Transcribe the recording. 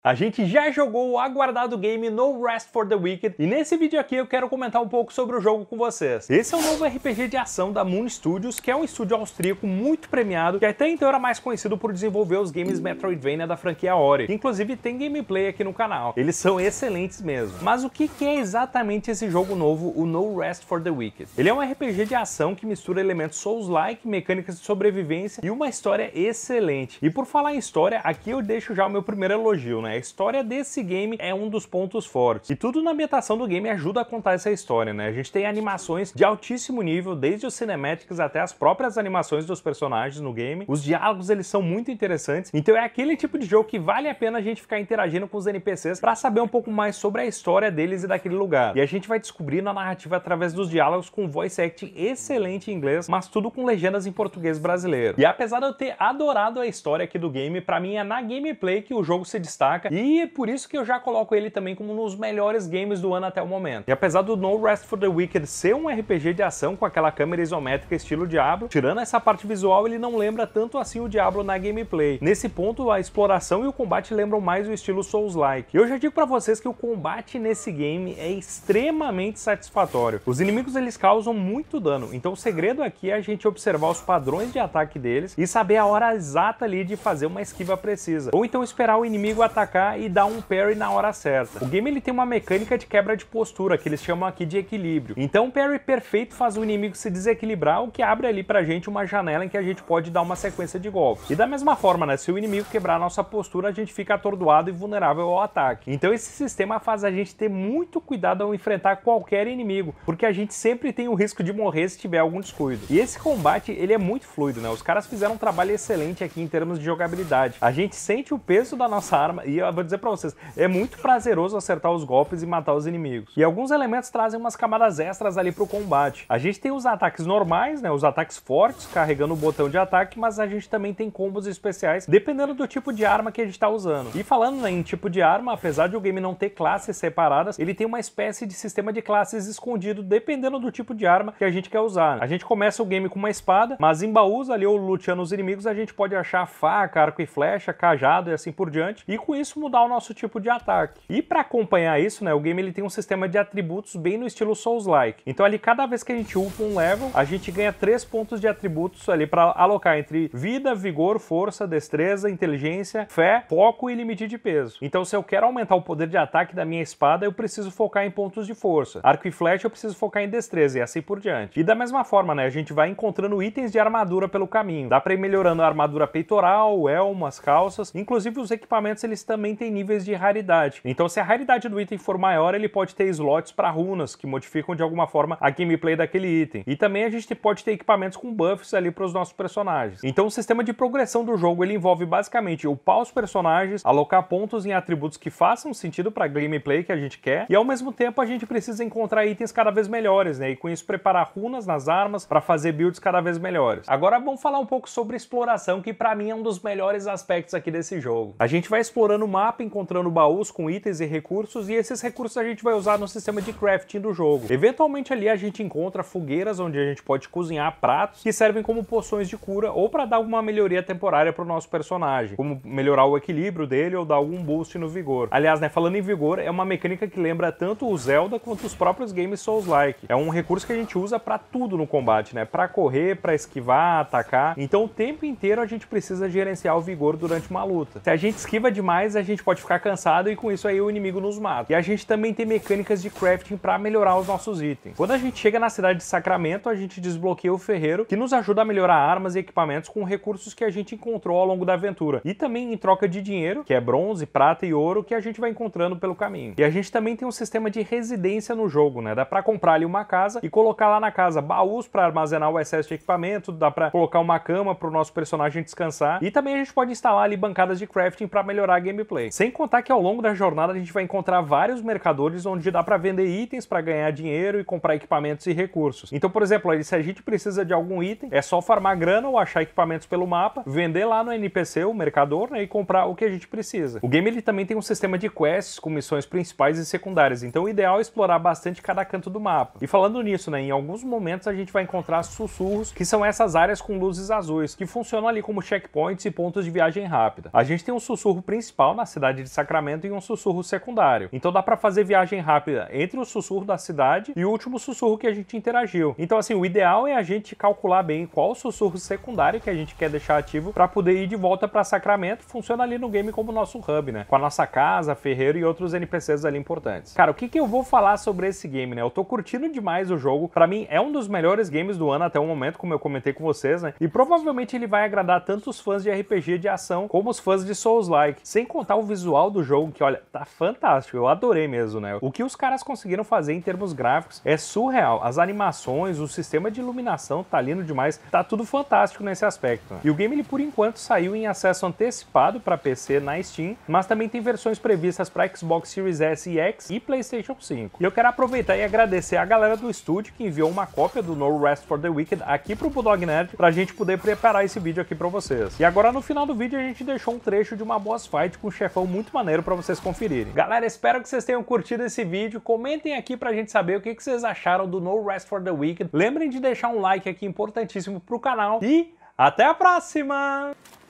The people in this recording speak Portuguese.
A gente já jogou o aguardado game No Rest for the Wicked e nesse vídeo aqui eu quero comentar um pouco sobre o jogo com vocês. Esse é um novo RPG de ação da Moon Studios, que é um estúdio austríaco muito premiado, que até então era mais conhecido por desenvolver os games Metroidvania da franquia Ori, que inclusive tem gameplay aqui no canal. Eles são excelentes mesmo. Mas o que é exatamente esse jogo novo, o No Rest for the Wicked? Ele é um RPG de ação que mistura elementos Souls-like, mecânicas de sobrevivência e uma história excelente. E por falar em história, aqui eu deixo já o meu primeiro elogio, né? A história desse game é um dos pontos fortes. E tudo na ambientação do game ajuda a contar essa história, né? A gente tem animações de altíssimo nível, desde os cinematics até as próprias animações dos personagens no game. Os diálogos, eles são muito interessantes. Então é aquele tipo de jogo que vale a pena a gente ficar interagindo com os NPCs para saber um pouco mais sobre a história deles e daquele lugar. E a gente vai descobrindo a narrativa através dos diálogos com voice acting excelente em inglês, mas tudo com legendas em português brasileiro. E apesar de eu ter adorado a história aqui do game, pra mim é na gameplay que o jogo se destaca, e é por isso que eu já coloco ele também como um dos melhores games do ano até o momento. E apesar do No Rest for the Wicked ser um RPG de ação com aquela câmera isométrica estilo Diablo, tirando essa parte visual, ele não lembra tanto assim o Diablo na gameplay. Nesse ponto, a exploração e o combate lembram mais o estilo Souls-like. Eu já digo pra vocês que o combate nesse game é extremamente satisfatório. Os inimigos, eles causam muito dano, então o segredo aqui é a gente observar os padrões de ataque deles e saber a hora exata ali de fazer uma esquiva precisa. Ou então esperar o inimigo atacar e dar um parry na hora certa. O game, ele tem uma mecânica de quebra de postura, que eles chamam aqui de equilíbrio. Então um parry perfeito faz o inimigo se desequilibrar, o que abre ali pra gente uma janela em que a gente pode dar uma sequência de golpes. E da mesma forma, né, se o inimigo quebrar a nossa postura, a gente fica atordoado e vulnerável ao ataque. Então esse sistema faz a gente ter muito cuidado ao enfrentar qualquer inimigo, porque a gente sempre tem o risco de morrer se tiver algum descuido. E esse combate, ele é muito fluido, né? Os caras fizeram um trabalho excelente aqui em termos de jogabilidade. A gente sente o peso da nossa arma e eu vou dizer pra vocês, é muito prazeroso acertar os golpes e matar os inimigos. E alguns elementos trazem umas camadas extras ali pro combate. A gente tem os ataques normais, né? Os ataques fortes, carregando o botão de ataque, mas a gente também tem combos especiais, dependendo do tipo de arma que a gente tá usando. E falando, né, em tipo de arma, apesar de o game não ter classes separadas, ele tem uma espécie de sistema de classes escondido, dependendo do tipo de arma que a gente quer usar. A gente começa o game com uma espada, mas em baús ali, ou luteando os inimigos, a gente pode achar faca, arco e flecha, cajado e assim por diante, e com isso mudar o nosso tipo de ataque. E para acompanhar isso, né, o game, ele tem um sistema de atributos bem no estilo Souls-like. Então ali, cada vez que a gente upa um level, a gente ganha 3 pontos de atributos ali para alocar entre vida, vigor, força, destreza, inteligência, fé, foco e limite de peso. Então se eu quero aumentar o poder de ataque da minha espada, eu preciso focar em pontos de força. Arco e flecha eu preciso focar em destreza e assim por diante. E da mesma forma, né, a gente vai encontrando itens de armadura pelo caminho. Dá para ir melhorando a armadura peitoral, o elmo, as calças. Inclusive os equipamentos, eles também têm níveis de raridade. Então se a raridade do item for maior, ele pode ter slots para runas, que modificam de alguma forma a gameplay daquele item. E também a gente pode ter equipamentos com buffs ali para os nossos personagens. Então o sistema de progressão do jogo, ele envolve basicamente upar os personagens, alocar pontos em atributos que façam sentido para a gameplay que a gente quer, e ao mesmo tempo a gente precisa encontrar itens cada vez melhores, né? E com isso preparar runas nas armas para fazer builds cada vez melhores. Agora vamos falar um pouco sobre exploração, que para mim é um dos melhores aspectos aqui desse jogo. A gente vai explorando o mapa, encontrando baús com itens e recursos, e esses recursos a gente vai usar no sistema de crafting do jogo. Eventualmente ali a gente encontra fogueiras onde a gente pode cozinhar pratos que servem como poções de cura ou para dar alguma melhoria temporária para o nosso personagem, como melhorar o equilíbrio dele ou dar algum boost no vigor. Aliás, né, falando em vigor, é uma mecânica que lembra tanto o Zelda quanto os próprios games Souls-like. É um recurso que a gente usa para tudo no combate, né? Para correr, para esquivar, atacar. Então o tempo inteiro a gente precisa gerenciar o vigor durante uma luta. Se a gente esquiva demais, a gente pode ficar cansado e com isso aí o inimigo nos mata. E a gente também tem mecânicas de crafting para melhorar os nossos itens. Quando a gente chega na cidade de Sacramento, a gente desbloqueia o ferreiro, que nos ajuda a melhorar armas e equipamentos com recursos que a gente encontrou ao longo da aventura. E também em troca de dinheiro, que é bronze, prata e ouro, que a gente vai encontrando pelo caminho. E a gente também tem um sistema de residência no jogo, né? Dá pra comprar ali uma casa e colocar lá na casa baús para armazenar o excesso de equipamento, dá pra colocar uma cama pro nosso personagem descansar, e também a gente pode instalar ali bancadas de crafting para melhorar a gameplay. Sem contar que ao longo da jornada a gente vai encontrar vários mercadores onde dá pra vender itens para ganhar dinheiro e comprar equipamentos e recursos. Então, por exemplo, se a gente precisa de algum item, é só farmar grana ou achar equipamentos pelo mapa, vender lá no NPC, o mercador, né, e comprar o que a gente precisa. O game, ele também tem um sistema de quests com missões principais e secundárias, então o ideal é explorar bastante cada canto do mapa. E falando nisso, né, em alguns momentos a gente vai encontrar sussurros, que são essas áreas com luzes azuis, que funcionam ali como checkpoints e pontos de viagem rápida. A gente tem um sussurro principal, na cidade de Sacramento e um sussurro secundário. Então dá pra fazer viagem rápida entre o sussurro da cidade e o último sussurro que a gente interagiu. Então assim, o ideal é a gente calcular bem qual o sussurro secundário que a gente quer deixar ativo para poder ir de volta para Sacramento. Funciona ali no game como nosso hub, né? Com a nossa casa, ferreiro e outros NPCs ali importantes. Cara, o que eu vou falar sobre esse game, né? Eu tô curtindo demais o jogo. Pra mim é um dos melhores games do ano até o momento, como eu comentei com vocês, né? E provavelmente ele vai agradar tanto os fãs de RPG de ação como os fãs de Souls-like. Sem contar o visual do jogo, que olha, tá fantástico. Eu adorei mesmo, né? O que os caras conseguiram fazer em termos gráficos é surreal. As animações, o sistema de iluminação tá lindo demais. Tá tudo fantástico nesse aspecto, né? E o game, ele por enquanto saiu em acesso antecipado para PC na Steam, mas também tem versões previstas para Xbox Series S e X e PlayStation 5. E eu quero aproveitar e agradecer a galera do estúdio que enviou uma cópia do No Rest for the Wicked aqui pro Bulldog Nerd pra gente poder preparar esse vídeo aqui pra vocês. E agora no final do vídeo a gente deixou um trecho de uma boss fight com um chefão muito maneiro pra vocês conferirem. Galera, espero que vocês tenham curtido esse vídeo. Comentem aqui pra gente saber o que vocês acharam do No Rest for the Wicked. Lembrem de deixar um like aqui importantíssimo pro canal e até a próxima!